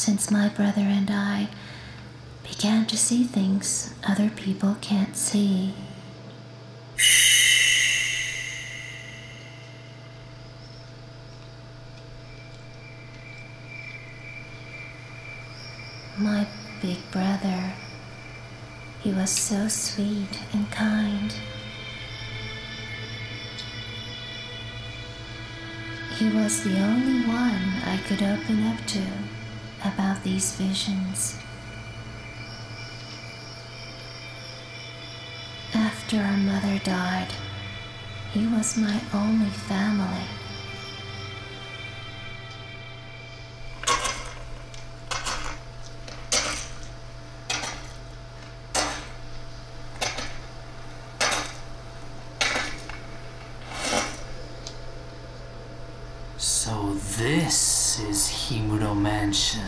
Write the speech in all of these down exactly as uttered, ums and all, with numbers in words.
since my brother and I began to see things other people can't see. My big brother, he was so sweet and kind. He was the only one I could open up to about these visions. After our mother died, he was my only family. So this is Himuro Mansion.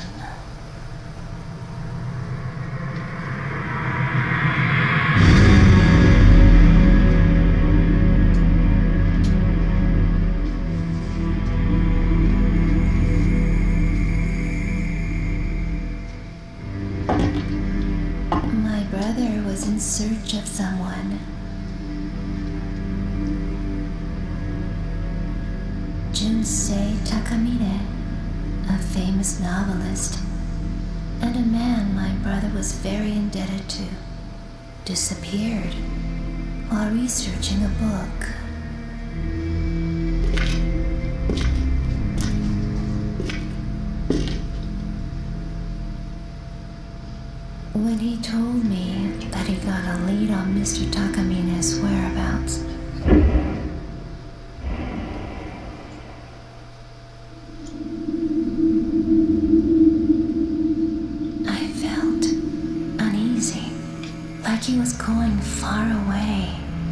My brother was in search of someone. Junsei Takamine, a famous novelist, and a man my brother was very indebted to, disappeared while researching a book. When he told me that he got a lead on Mister Takamine's whereabouts, he was going far away.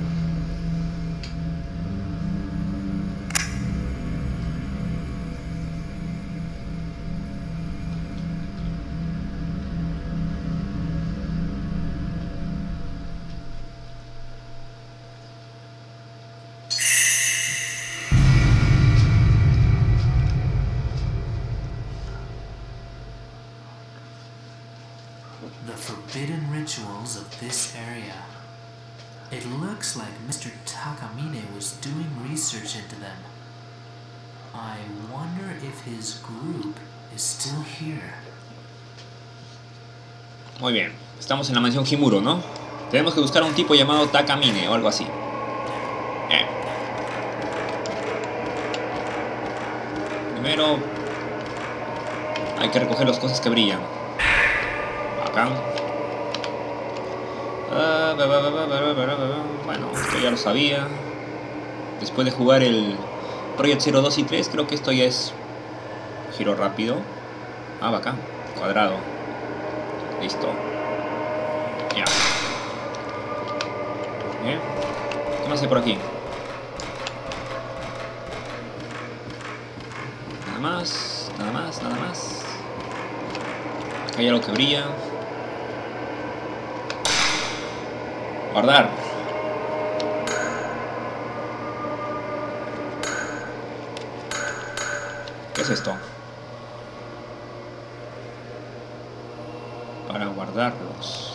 The forbidden rituals of this area. It looks like Mister Takamine was doing research into them. I wonder if his group is still here. Muy bien, estamos en la mansión Himuro, ¿no? Tenemos que buscar a un tipo llamado Takamine o algo así. Eh. Primero hay que recoger las cosas que brillan. Acá. Ah, ba, ba, ba, ba, ba, ba, ba. Bueno, esto ya lo sabía. Después de jugar el Project Zero dos y tres, creo que esto ya es giro rápido. Ah, acá, cuadrado. Listo. Ya. Bien. ¿Qué más hay por aquí? Nada más, nada más, nada más. Acá hay algo que brilla. Guardar. ¿Qué es esto? Para guardarlos.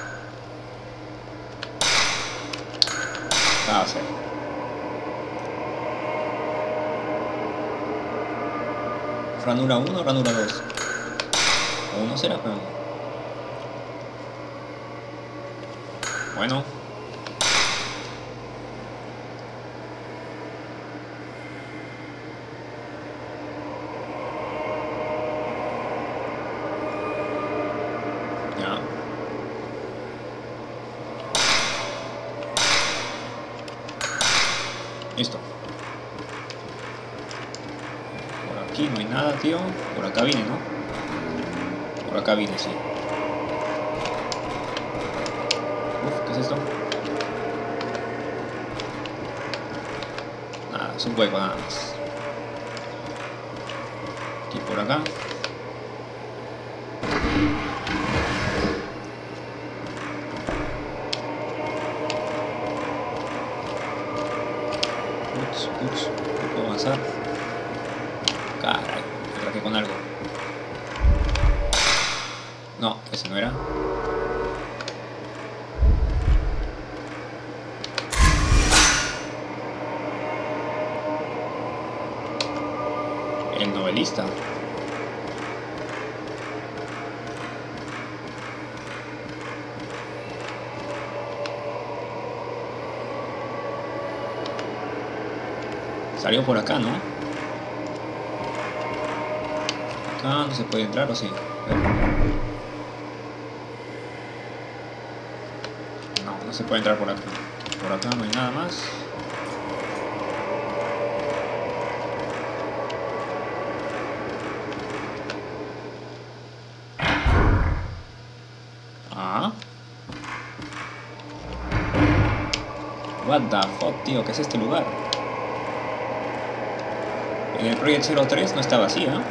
Ah, sí. Ranura uno o ranura dos. O uno será, pero... Bueno. Ya. Listo. Por aquí no hay nada, tío. Por acá vine, ¿no? Por acá vine, sí. Uf, ¿qué es esto? Nada, es un hueco nada más. Aquí por acá. Ups, ups, no puedo avanzar. Caray, me traje con algo. No, ese no era. El novelista. Salió por acá, ¿no? Acá no se puede entrar, ¿o sí? No, no se puede entrar por acá. Por acá no hay nada más. Ah. What the fuck, tío, ¿qué es este lugar? En el Project cero tres no está vacía, ¿eh?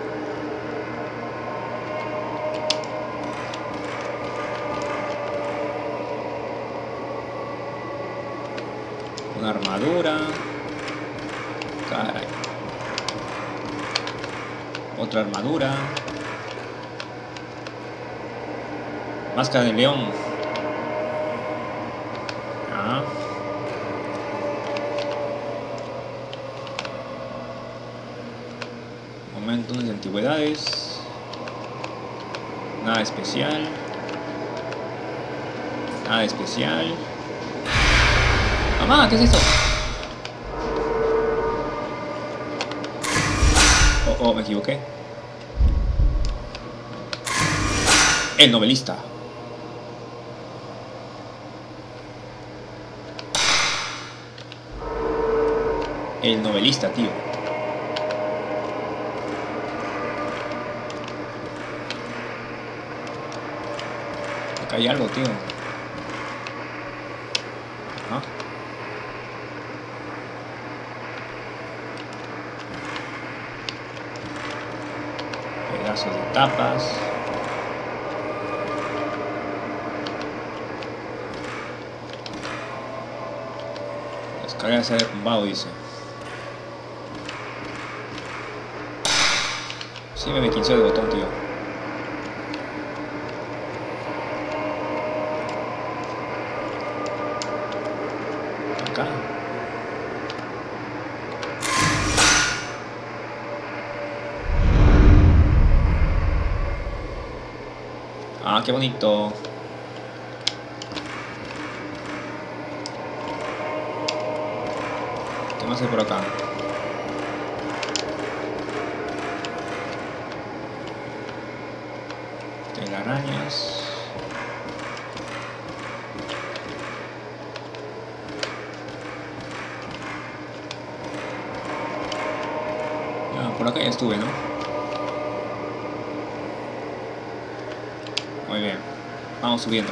Una armadura. Caray. Otra armadura. Máscara de león. Ah. Momentos de antigüedades. Nada especial. Nada especial. ¡Mamá! ¿Qué es esto? Oh, oh, me equivoqué. El novelista. El novelista, tío. Acá hay algo, tío. ¿Ah? Pedazos de tapas. La escalera se ha derrumbado, dice. Sí, me quince de botón, tío. Acá. Ah, qué bonito. ¿Qué más hay por acá? Telarañas. Ya, por acá ya estuve, ¿no? Muy bien. Vamos subiendo.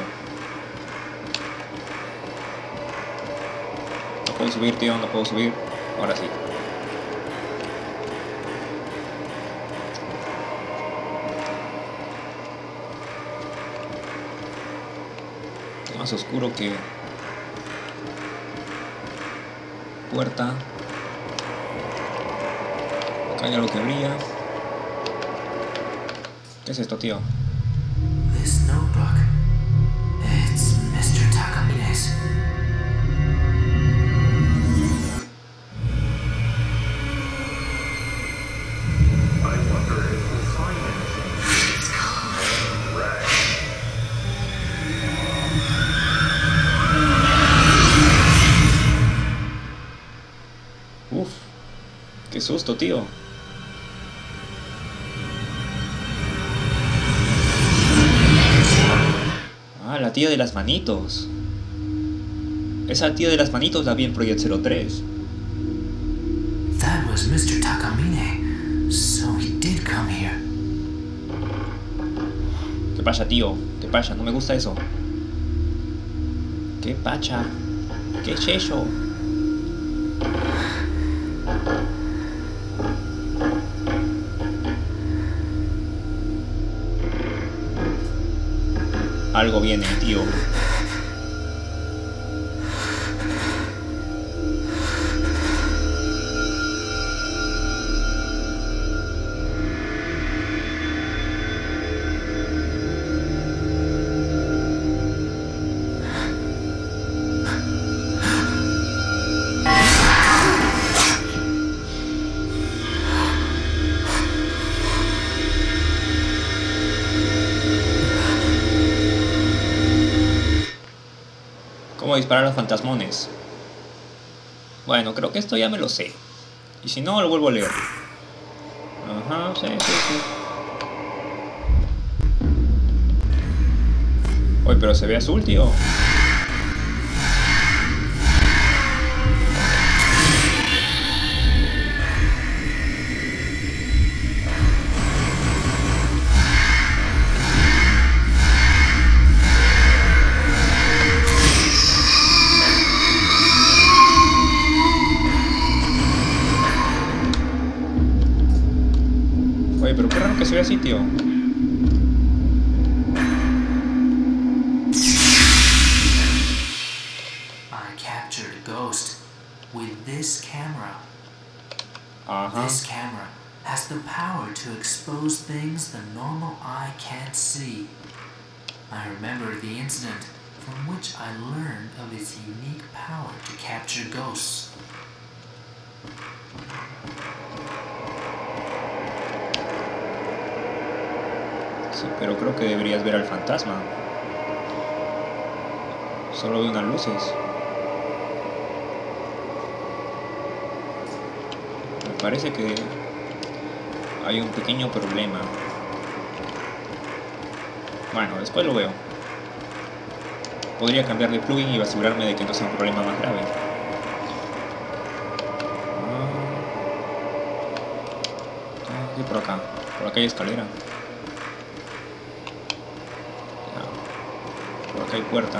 No puedo subir, tío, no puedo subir. Ahora sí. Más oscuro que puerta. Acá hay algo que brilla. ¿Qué es esto, tío? This notebook. It's mister Takamine's. I wonder if we'll find anything. Right. Uf, qué susto, tío. Ah, la tía de las manitos. Esa tía de las manitos la vi en Project cero tres. That was mister Takamine. So he did come here. ¿Qué pasa, tío? ¿Qué pasa? No me gusta eso. ¿Qué pacha? ¿Qué es eso? Algo viene, tío. cómo disparar a los fantasmones. Bueno, creo que esto ya me lo sé. Y si no, lo vuelvo a leer. Ajá, sí, sí, sí. Uy, pero se ve azul, tío. Oye, pero qué raro que se vea así, tío. I captured a ghost with this camera. Ajá. This camera has the power to expose things the normal eye can't see. I remember the incident from which I learned of its unique power to capture ghosts. Sí, pero creo que deberías ver al fantasma. Solo veo unas luces. Me parece que hay un pequeño problema. Bueno, después lo veo. Podría cambiar de plugin y asegurarme de que no sea un problema más grave. Ah, y por acá. Por acá hay escalera. Por acá hay puerta.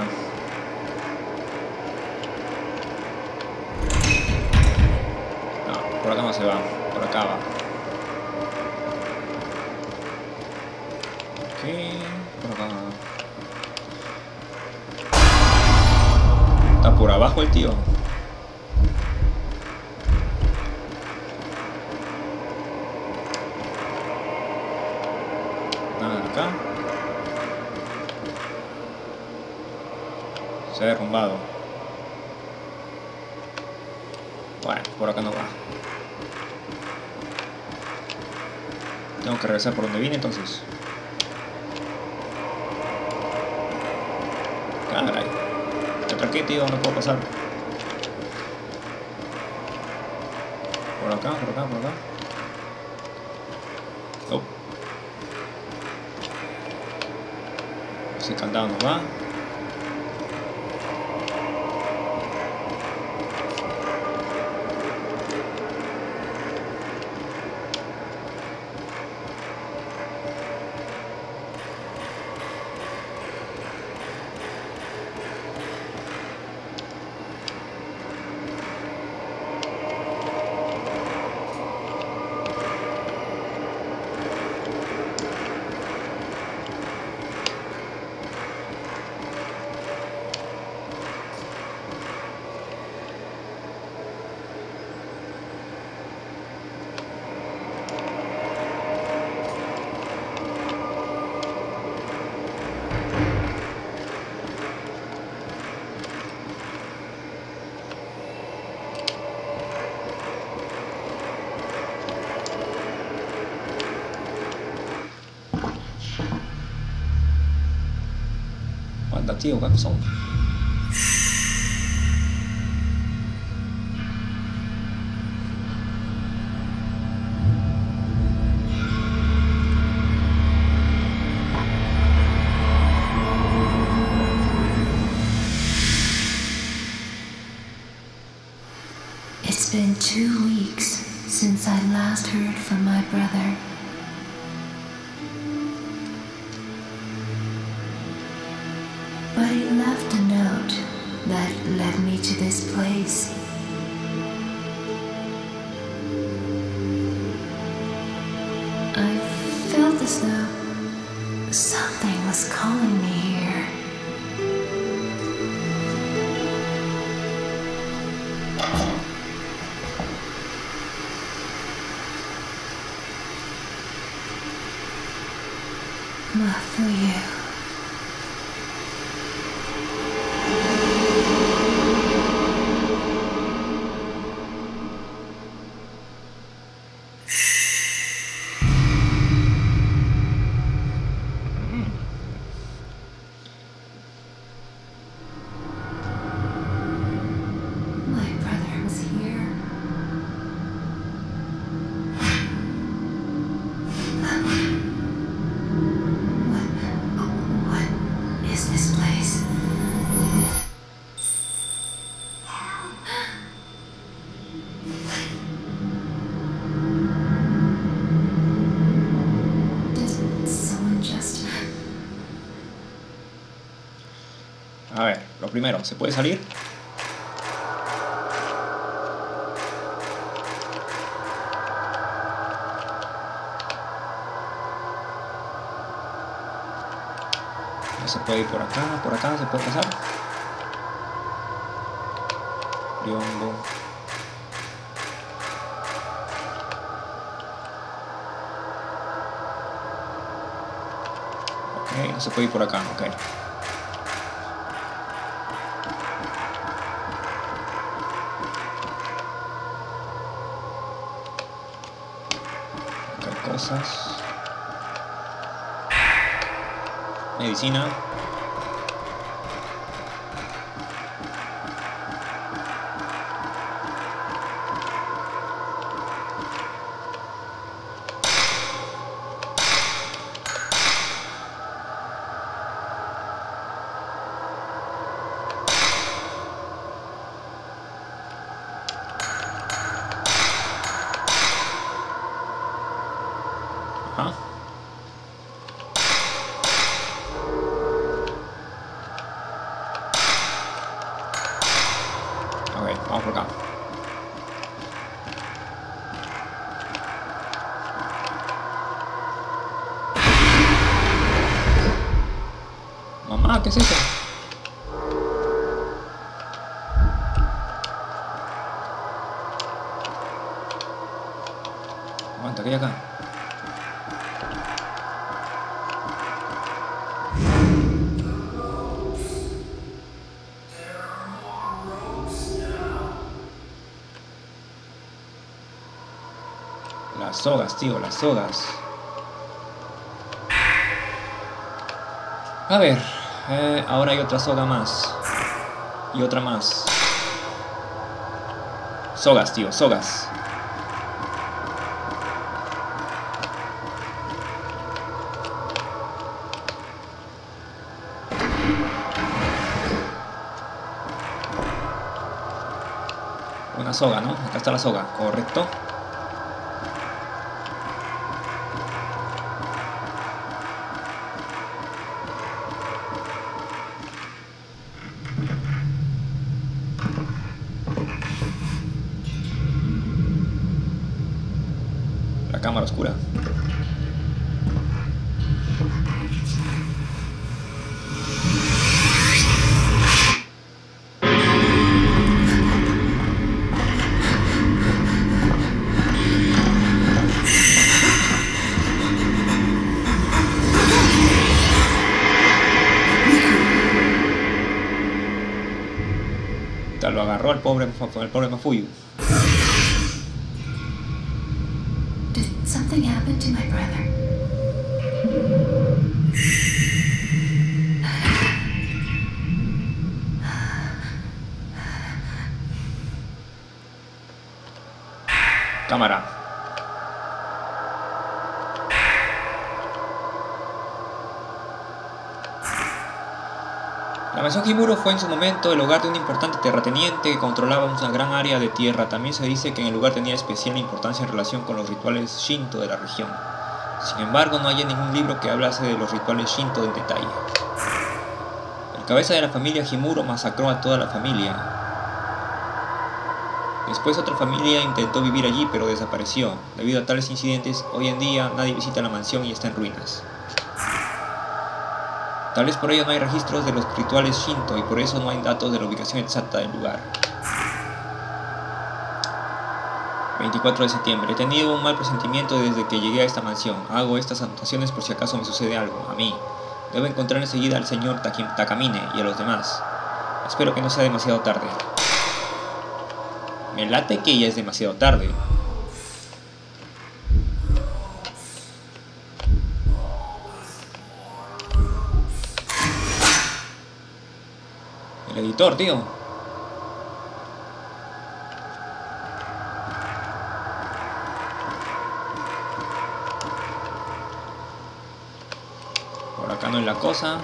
No, por acá no se va. Por acá va. Ok, por acá. Está por abajo el tío. Nada de acá. Se ha derrumbado. Bueno, por acá no va. Tengo que regresar por donde vine entonces. Caray. ¿Te atraqué, tío? No puedo pasar. Por acá, por acá, por acá. Oh. Ese candado nos va. Anda, tío, ¿qué pasó? It's been two weeks since I last heard from my brother. But he left a note that led me to this place. I felt as though something was calling me here. Not for you. A ver, lo primero, ¿se puede salir? No se puede ir por acá, por acá se puede pasar. Biombo. Ok, no se puede ir por acá, ok. Ok, cosas. Medicina. Ajá. Ok, vamos por acá. Mamá, ¿qué es eso? Aguanta, ¿qué hay acá? Las sogas, tío, las sogas. A ver, eh, ahora hay otra soga más. Y otra más. Sogas, tío, sogas. Una soga, ¿no? Acá está la soga, correcto. La cámara oscura. Lo agarró al pobre, al pobre Mafuyu. Did something happen to my brother? Cámara. La mansión Himuro fue en su momento el hogar de un importante terrateniente que controlaba una gran área de tierra. También se dice que en el lugar tenía especial importancia en relación con los rituales Shinto de la región. Sin embargo, no hay ningún libro que hablase de los rituales Shinto en detalle. El cabeza de la familia Himuro masacró a toda la familia. Después otra familia intentó vivir allí, pero desapareció. Debido a tales incidentes, hoy en día nadie visita la mansión y está en ruinas. Tal vez por ello no hay registros de los rituales Shinto y por eso no hay datos de la ubicación exacta del lugar. veinticuatro de septiembre. He tenido un mal presentimiento desde que llegué a esta mansión. Hago estas anotaciones por si acaso me sucede algo. A mí. Debo encontrar enseguida al señor Takamine y a los demás. Espero que no sea demasiado tarde. Me late que ya es demasiado tarde. El editor, tío. Por acá no es la cosa.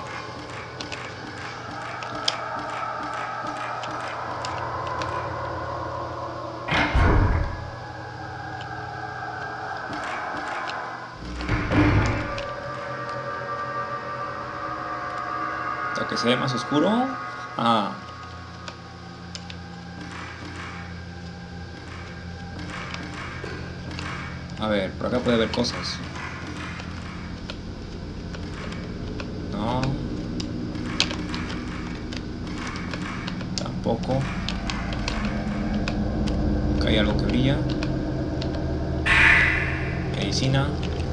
Lo que se ve más oscuro. Ah. A ver, por acá puede haber cosas. No. Tampoco. Acá hay algo que brilla. Medicina.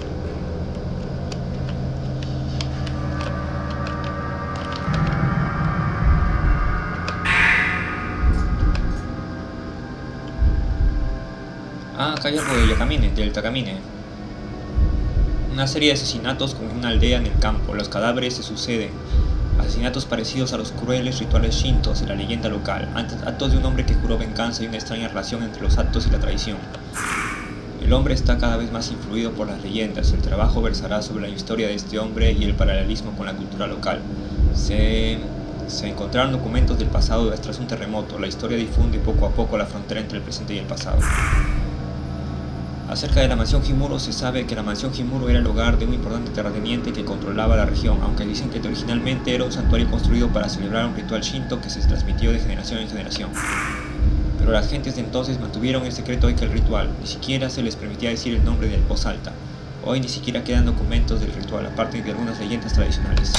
Ah, acá hay algo del Takamine, del Takamine. Una serie de asesinatos con una aldea en el campo. Los cadáveres se suceden. Asesinatos parecidos a los crueles rituales shintos de la leyenda local. Actos de un hombre que juró venganza y una extraña relación entre los actos y la traición. El hombre está cada vez más influido por las leyendas. El trabajo versará sobre la historia de este hombre y el paralelismo con la cultura local. Se, se encontraron documentos del pasado tras un terremoto. La historia difunde poco a poco la frontera entre el presente y el pasado. Acerca de la mansión Himuro, se sabe que la mansión Himuro era el hogar de un importante terrateniente que controlaba la región, aunque dicen que originalmente era un santuario construido para celebrar un ritual shinto que se transmitió de generación en generación. Pero las gentes de entonces mantuvieron en secreto aquel ritual, ni siquiera se les permitía decir el nombre en voz alta. Hoy ni siquiera quedan documentos del ritual, aparte de algunas leyendas tradicionales.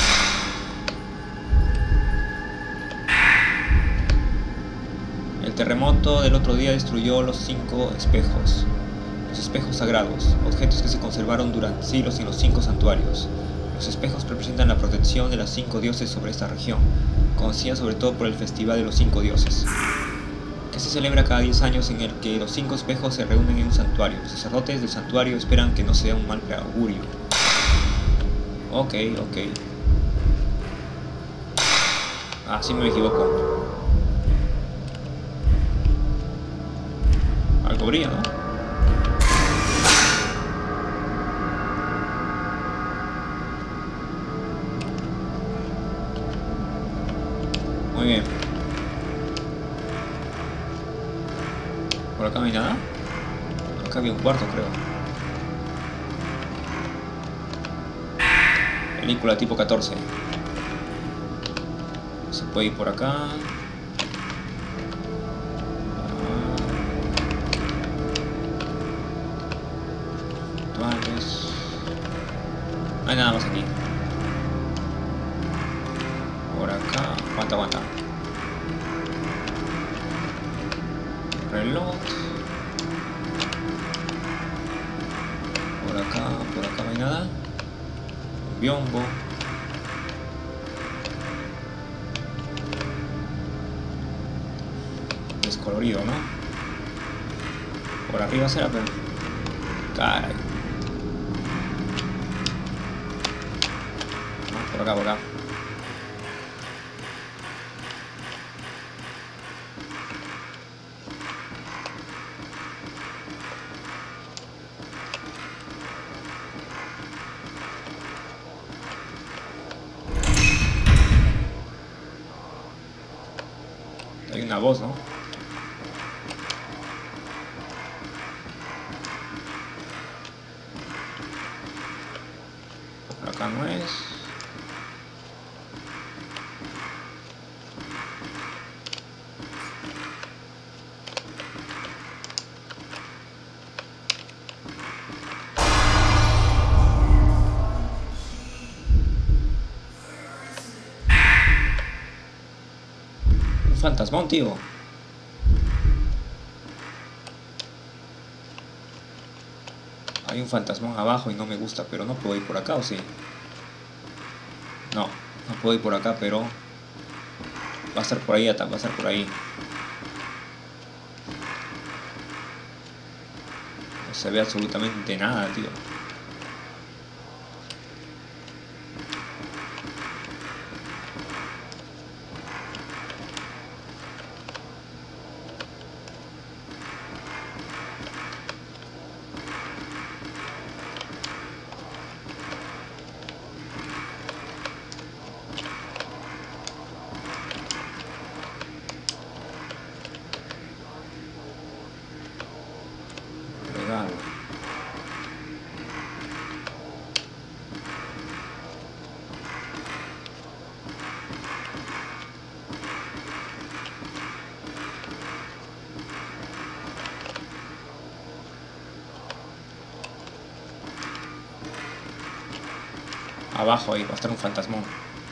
El terremoto del otro día destruyó los cinco espejos. Los espejos sagrados, objetos que se conservaron durante siglos en los cinco santuarios. Los espejos representan la protección de los cinco dioses sobre esta región, conocida sobre todo por el Festival de los Cinco Dioses, que se celebra cada diez años, en el que los cinco espejos se reúnen en un santuario. Los sacerdotes del santuario esperan que no sea un mal augurio. Ok, ok. Ah, sí me equivoco. Algo brilla, ¿no? Muy bien. Por acá no hay nada. Acá había un cuarto, creo. Película tipo catorce. Se puede ir por acá. Actuales. No hay nada más aquí. Por acá. Aguanta, aguanta. Reloj. Por acá, por acá no hay nada. Biombo. Descolorido, ¿no? Por arriba será, pero... Caray. Ah, por acá, por acá. Hay una voz, ¿no? Por acá no es. Fantasmón, tío. Hay un fantasmón abajo y no me gusta, pero no puedo ir por acá, ¿o sí? No, no puedo ir por acá, pero va a estar por ahí, va a estar por ahí. No se ve absolutamente nada, tío. Abajo ahí va a estar un fantasmón.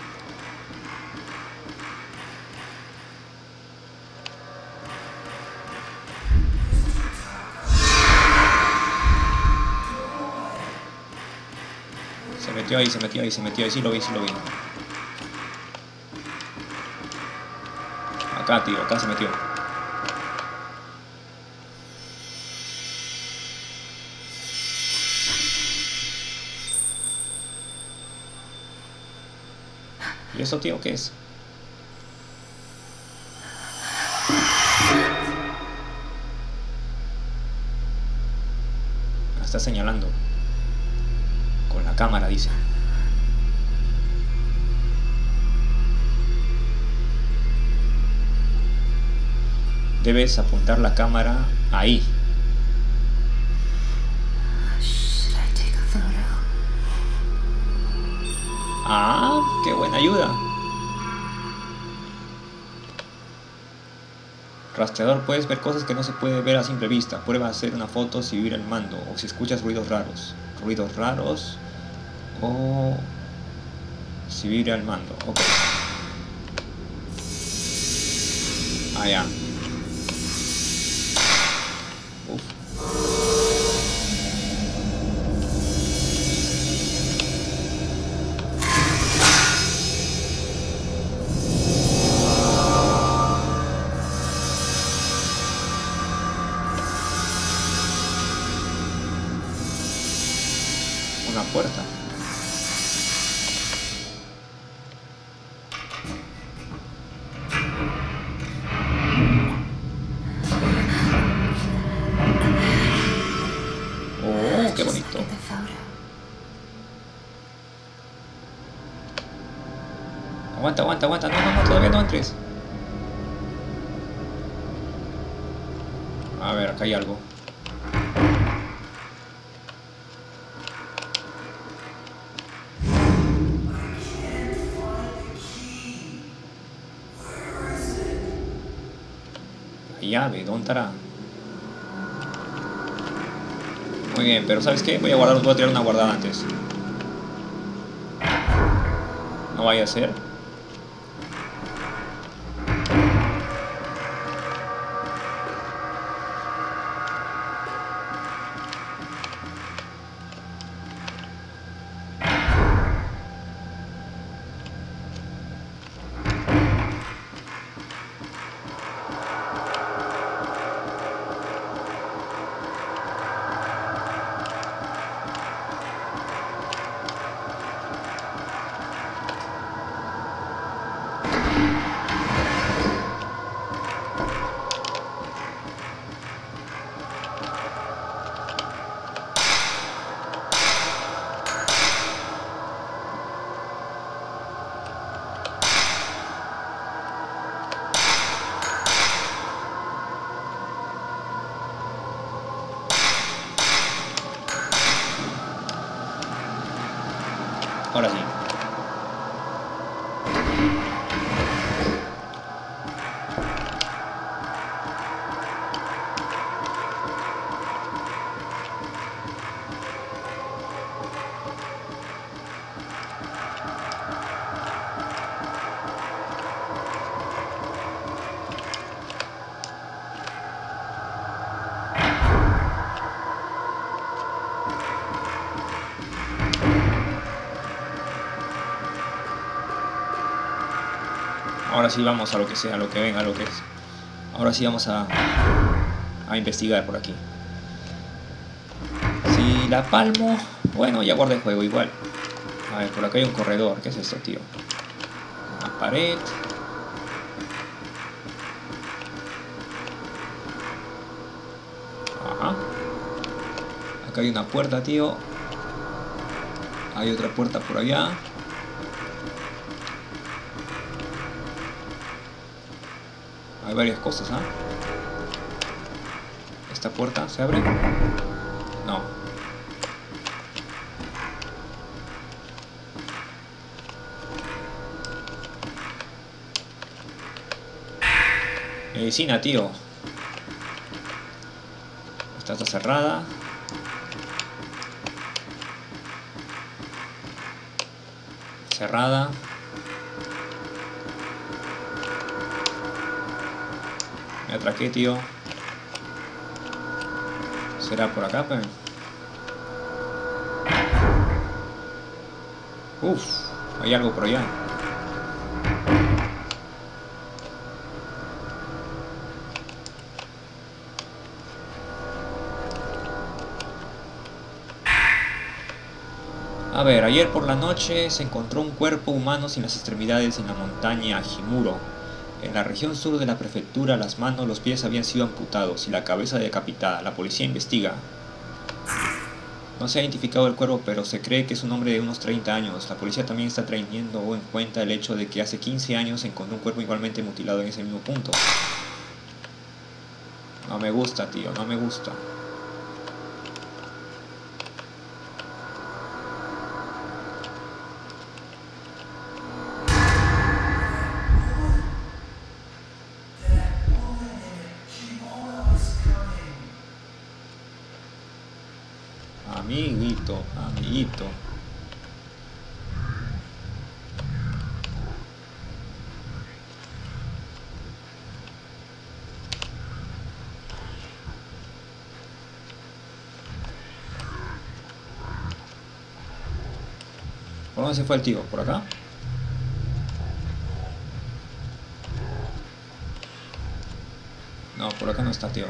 Se metió ahí, se metió ahí, se metió ahí. Sí lo vi, sí lo vi. Acá, tío, acá se metió. ¿Y eso, tío, qué es? Me está señalando. Con la cámara, dice. Debes apuntar la cámara ahí. Should I take a photo? Ah, qué buena ayuda. Rastreador, puedes ver cosas que no se puede ver a simple vista. Prueba a hacer una foto si vibra el mando o si escuchas ruidos raros. Ruidos raros o si vibra el mando. Ok. Ah, ya. Uf. Una puerta. Oh, qué bonito. Get the photo. Aguanta, aguanta, aguanta. No, no, no, todavía no entres. A ver, acá hay algo. La llave, ¿dónde estará? Muy bien, pero ¿sabes qué? Voy a guardar, voy a tirar una guardada antes. No vaya a ser. Ahora sí. Ahora sí vamos a lo que sea, a lo que venga, a lo que es. Ahora sí vamos a, a investigar por aquí. Si la palmo... Bueno, ya guardé el juego igual. A ver, por acá hay un corredor. ¿Qué es esto, tío? Una pared. Ajá. Acá hay una puerta, tío. Hay otra puerta por allá. Hay varias cosas, ¿ah? ¿eh? ¿Esta puerta se abre? No. Medicina, tío. Esta está cerrada. cerrada. Me atraqué, tío. ¿Será por acá, pues? Uf, hay algo por allá. A ver, ayer por la noche se encontró un cuerpo humano sin las extremidades en la montaña Himuro. En la región sur de la prefectura, las manos, los pies habían sido amputados y la cabeza decapitada. La policía investiga. No se ha identificado el cuerpo, pero se cree que es un hombre de unos treinta años. La policía también está teniendo en cuenta el hecho de que hace quince años se encontró un cuerpo igualmente mutilado en ese mismo punto. No me gusta, tío, no me gusta. Amiguito, amiguito. ¿Por dónde se fue el tío? ¿Por acá? No, por acá no está, tío.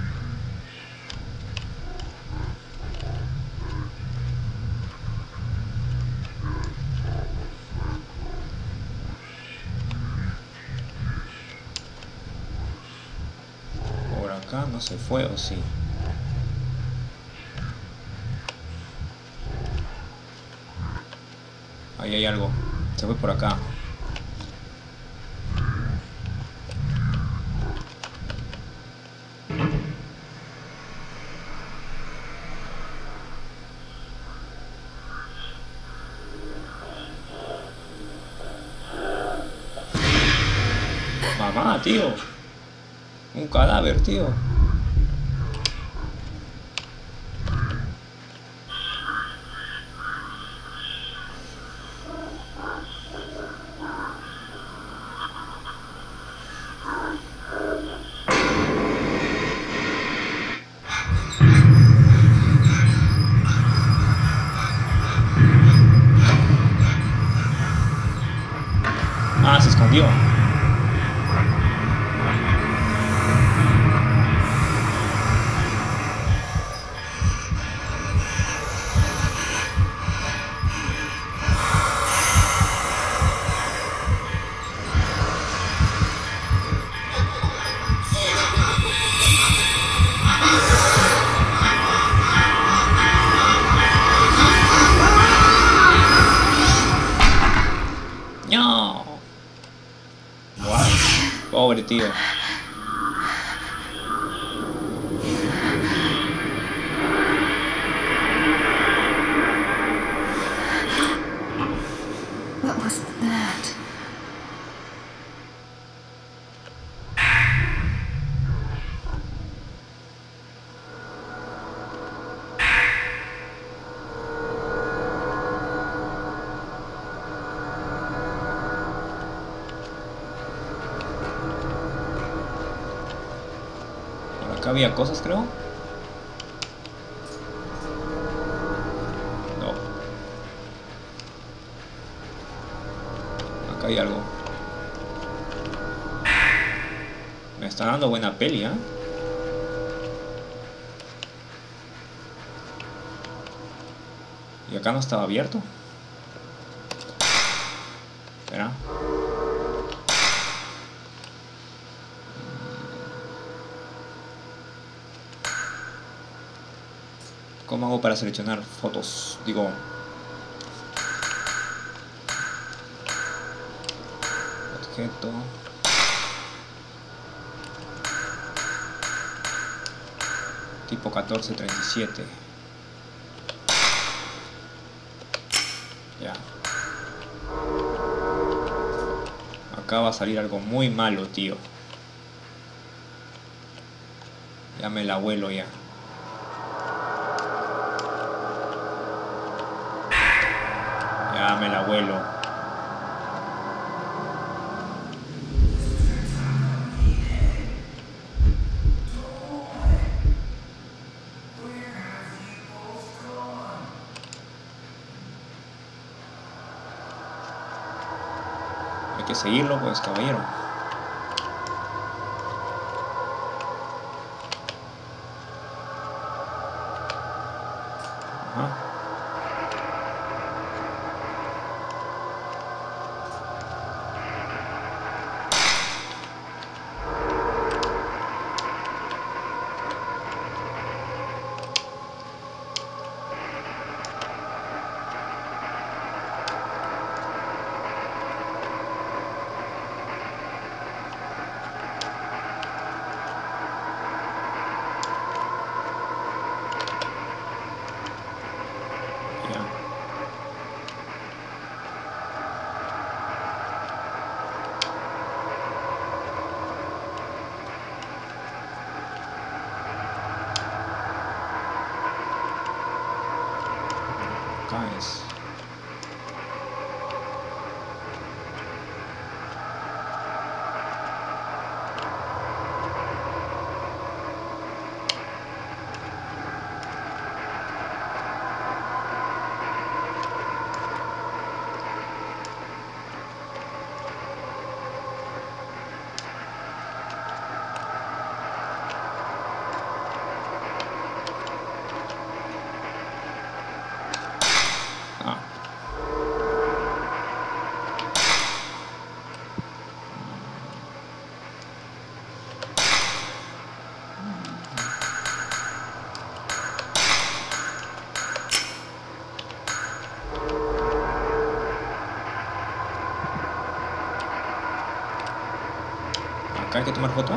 No se fue, ¿o sí? Ahí hay algo. Se fue por acá. Mamá, tío. Un cadáver, tío. Ah, se escondió. No. Wow. Pobre tío. What was that? Por acá había cosas, creo. No. Acá hay algo. Me está dando buena peli, ¿eh? Y acá no estaba abierto. Espera. ¿Cómo hago para seleccionar fotos? Digo... objeto... tipo catorce treinta y siete. Ya. Acá va a salir algo muy malo, tío. Ya me la vuelo ya. Ya me la vuelo. Hay que seguirlo, pues, caballero. Ajá. Caes. Ah. Acá hay que tomar foto.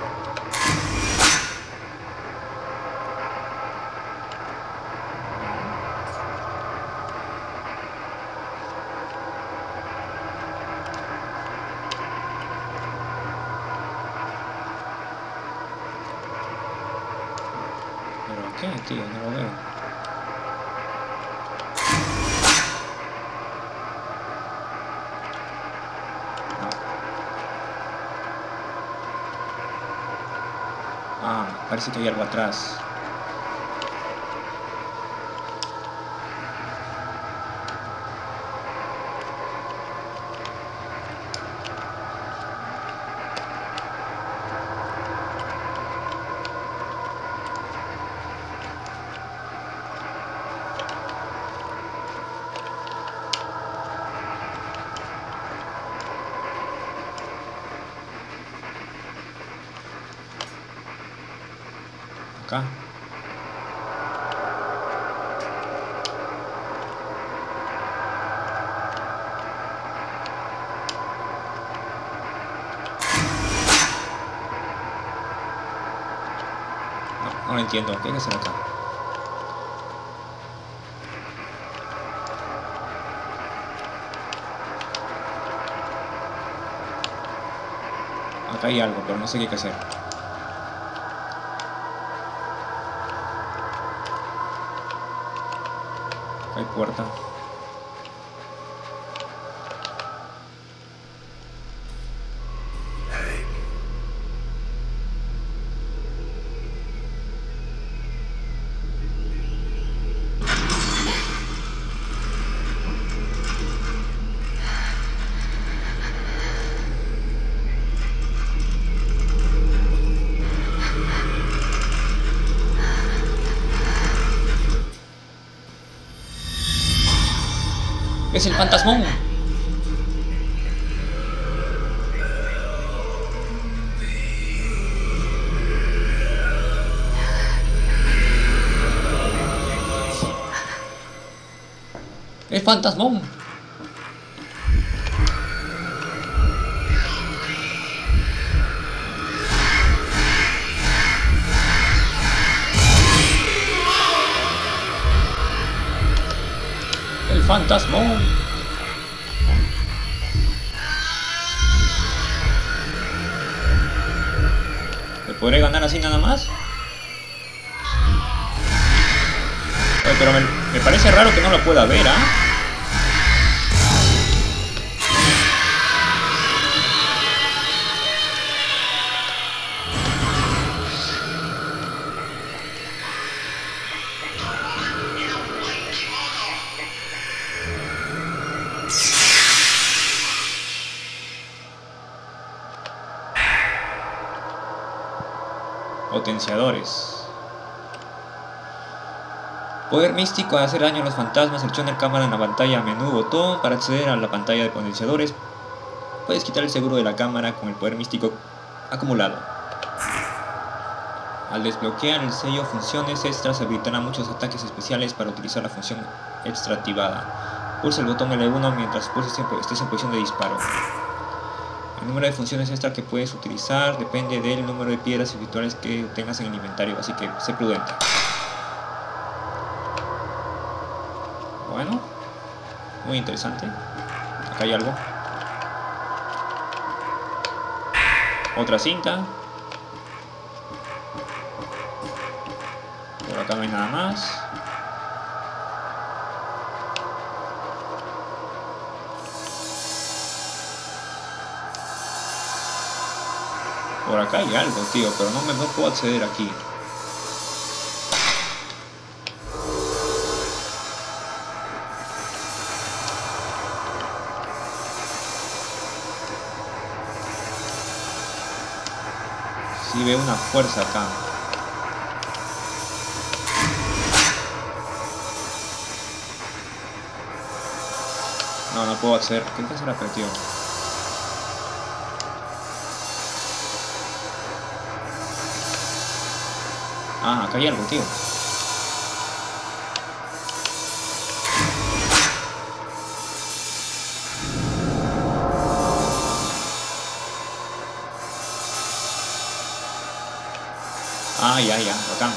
¿Pero qué, tío? No lo veo. Ah, parece que hay algo atrás. Acá. No, no lo entiendo. ¿Qué hay que hacer acá? Acá hay algo, pero no sé qué hay que hacer. Hay puerta. Es el fantasmón. El fantasmón. El fantasmón. ¿Me podré ganar así nada más? Oye, pero me, me parece raro que no lo pueda ver, ¿ah? ¿eh? Potenciadores. Poder místico de hacer daño a los fantasmas. Selecciona cámara en la pantalla, menú, botón. Para acceder a la pantalla de potenciadores, puedes quitar el seguro de la cámara con el poder místico acumulado. Al desbloquear el sello funciones extras, se habilitarán muchos ataques especiales para utilizar la función extra activada. Pulsa el botón L uno mientras pulses estés en posición de disparo. El número de funciones extra que puedes utilizar depende del número de piedras espirituales que tengas en el inventario, así que sé prudente. Bueno, muy interesante. Acá hay algo. Otra cinta. Por acá no hay nada más. Por acá hay algo, tío, pero no me no puedo acceder aquí. Sí veo una fuerza acá. No, no puedo acceder. ¿Qué te será, tío? Ah, acá hay algo, tío. Ah, ya, ya, bacán.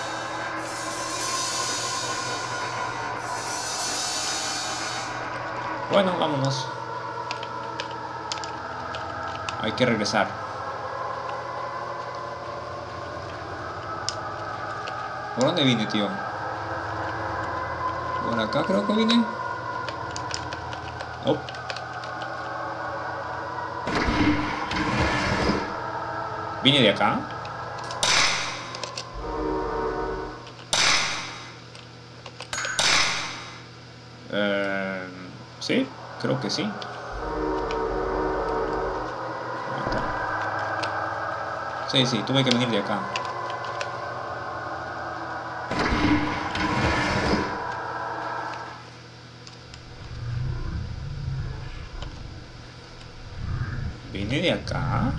Bueno, vámonos. Hay que regresar. ¿Por dónde vine, tío? Por acá creo que vine. Oh. ¿Vine de acá? Eh, sí, creo que sí. Ahí está. Sí, sí, tuve que venir de acá. ¿Vine de acá?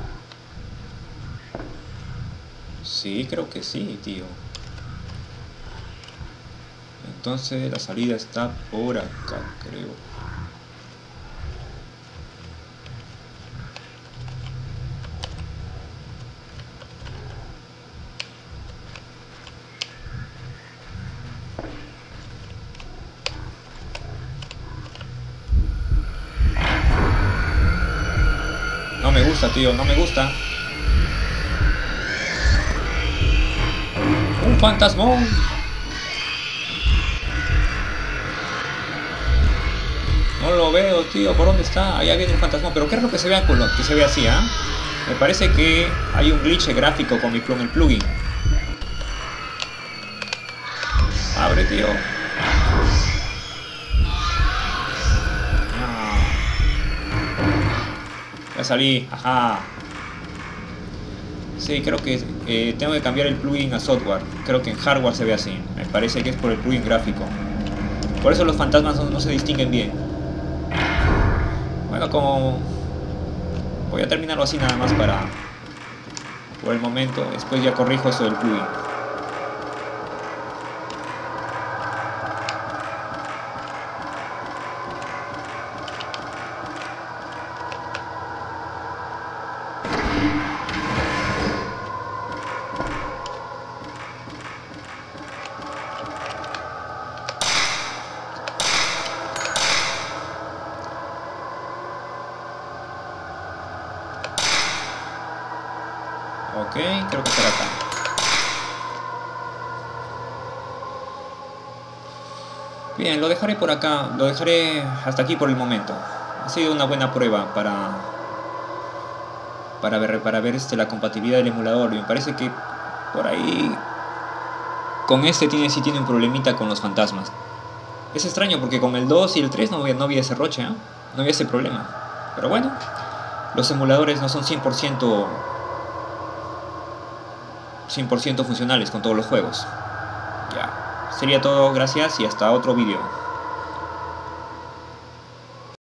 Sí, creo que sí, tío. Entonces la salida está por acá, creo. No me gusta, tío, no me gusta. ¡Un fantasmón! No lo veo, tío. ¿Por dónde está? Allá viene un fantasma. Pero qué raro que se vea con lo que se ve así, ¿ah? ¿eh? Me parece que hay un glitch gráfico con mi con el plugin. Abre, tío. Ah. Ya salí. Ajá. Sí, creo que eh, tengo que cambiar el plugin a software. Creo que en hardware se ve así. Me parece que es por el plugin gráfico. Por eso los fantasmas no, no se distinguen bien. Bueno, como voy a terminarlo así nada más para por el momento, después ya corrijo eso del plugin. Ok, creo que será acá. Bien, lo dejaré por acá, lo dejaré hasta aquí por el momento. Ha sido una buena prueba para para ver, para ver este, la compatibilidad del emulador. Y me parece que por ahí con este tiene, sí tiene un problemita con los fantasmas. Es extraño porque con el dos y el tres no había, no había ese roche, ¿eh? No había ese problema. Pero bueno, los emuladores no son cien por ciento cien por ciento funcionales con todos los juegos. Ya, sería todo, gracias y hasta otro vídeo.